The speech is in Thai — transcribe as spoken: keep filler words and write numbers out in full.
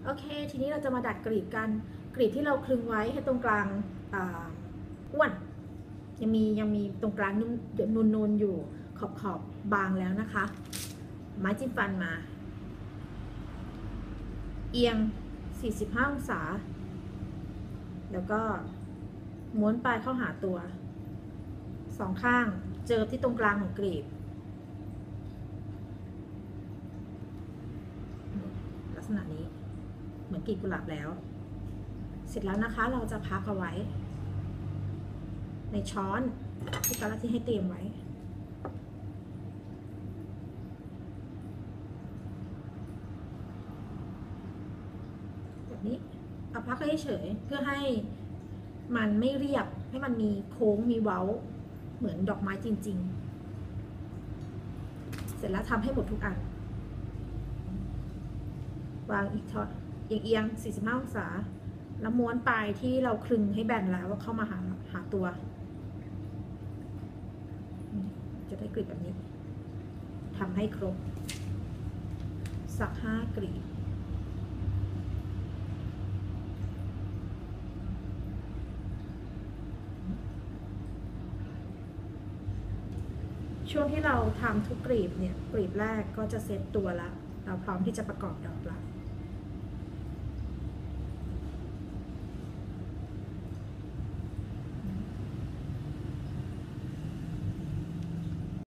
โอเคทีนี้เราจะมาดัดกรีบกันกรีบที่เราคลึงไว้ให้ตรงกลางอ้วนยังมียังมีตรงกลางนุ่นนูนๆอยู่ขอบขอบบางแล้วนะคะไม้จิ้มฟันมาเอียงสี่สิบห้าองศาแล้วก็ม้วนปลายเข้าหาตัวสองข้างเจอที่ตรงกลางของกรีบลักษณะนี้เหมือนกลีบกุหลาบแล้วเสร็จแล้วนะคะเราจะพักเอาไว้ในช้อนที่กาลที่ให้เตรียมไว้แบบนี้เอาพักให้เฉยเพื่อให้มันไม่เรียบให้มันมีโค้งมีเว้าเหมือนดอกไม้จริงๆเสร็จแล้วทำให้หมดทุกอันวางอีกท็อตเอียงๆสี่สิบห้าองศาแล้วม้วนปลายที่เราคลึงให้แบนแล้วเข้ามาหาหาตัวจะได้กลีบแบบนี้ทำให้ครบสักห้ากลีบช่วงที่เราทำทุกกลีบเนี่ยกลีบแรกก็จะเซตตัวละเราพร้อมที่จะประกอบดอกละ